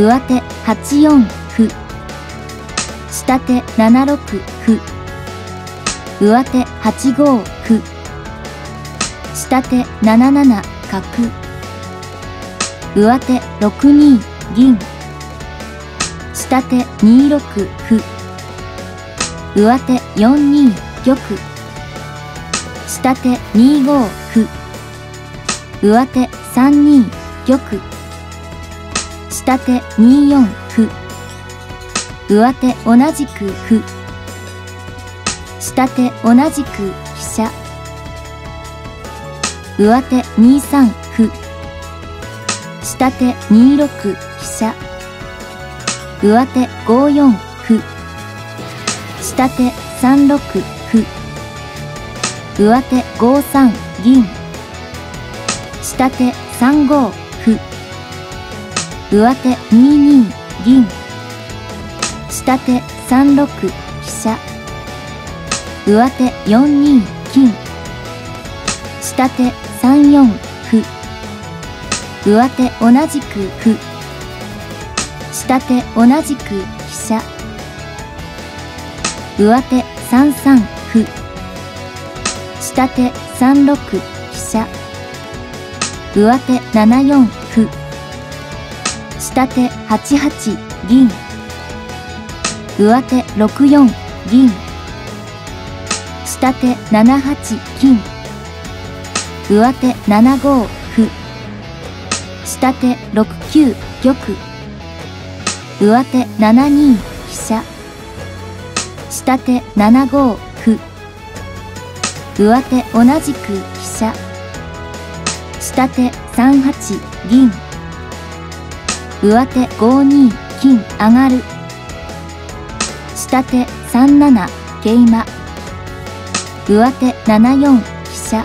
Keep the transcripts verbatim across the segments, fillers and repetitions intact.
上手はちよん歩、下手ななろく歩、上手はちご歩、下手なななな角、上手ろくに銀、下手にろく歩、上手よんに玉、下手にご歩、上手さんに玉、下手によん歩、上手同じく歩、下手同じく飛車、上手にさん歩、下手にろく飛車、上手ごよん歩、下手さんろく歩、上手ごさん銀、下手さんご歩、上手にに銀、下手さんろく飛車、上手よんに金、下手さんよん歩、上手同じく歩、下手同じく飛車、上手さんさん歩、下手さんろく飛車、上手ななよん歩、下手はちはち銀、上手ろくよん銀、下手ななはち金、上手ななご歩、下手ろくきゅう玉、上手ななに飛車、下手ななご歩、上手同じく飛車、下手さんはち銀、上手ごに金上がる、下手さんなな桂馬、上手ななよん飛車、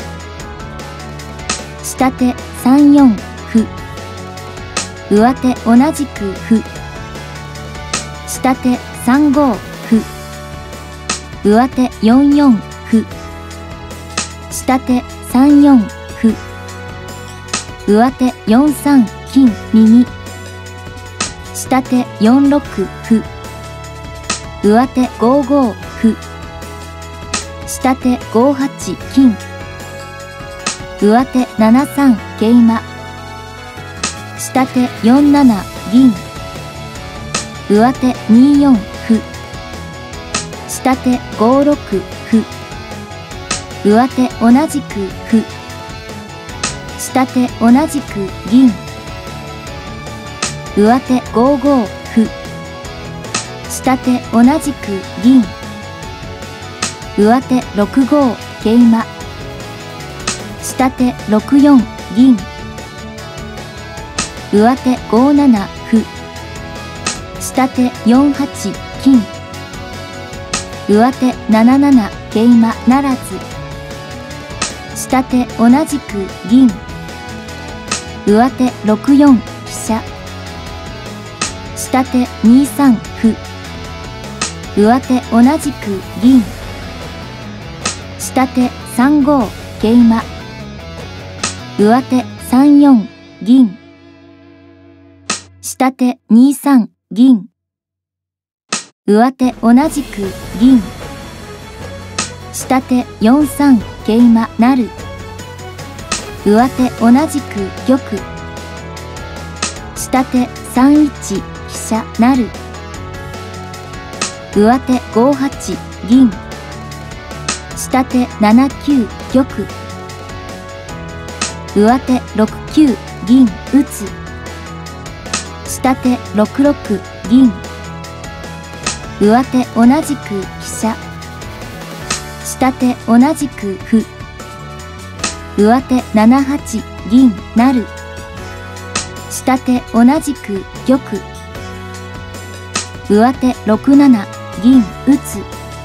下手さんよん歩、上手同じく歩、下手さんご歩、上手よんよん歩、下手さんよん歩、上手よんさん金右、下手よんろく歩、上手ごご歩、下手ごはち金、上手ななさん桂馬、下手よんなな銀、上手によん歩、下手ごろく歩、上手同じく歩、下手同じく銀、上手ごご歩、下手同じく銀、上手ろくご桂馬、下手ろくよん銀、上手ごなな歩、下手よんはち金、上手なななな桂馬ならず、下手同じく銀、上手ろくよん飛車、下手にさん歩、上手同じく銀、下手さんご桂馬、上手さんよん銀、下手にさん銀、上手同じく銀、下手よんさん桂馬なる、上手同じく玉、下手さんいち飛車なる、上手ごはち銀、下手ななきゅう玉、上手ろくきゅう銀打つ、下手ろくろく銀、上手同じく飛車、下手同じく歩、上手ななはち銀なる、下手同じく玉、上手ろくなな銀打つ。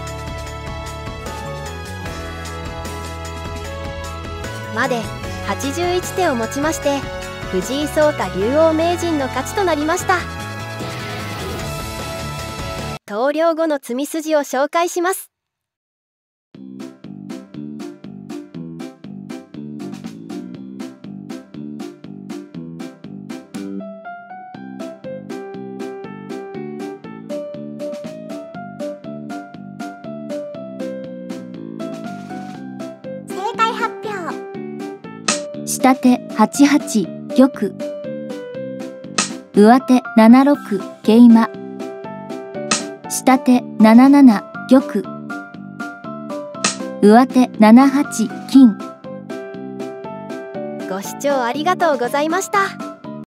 まではちじゅういち手をもちまして藤井聡太竜王名人の勝ちとなりました。投了後の詰み筋を紹介します。 下手はちはち玉、上手ななろく桂馬、下手なななな玉、上手ななはち金。 ご視聴ありがとうございました。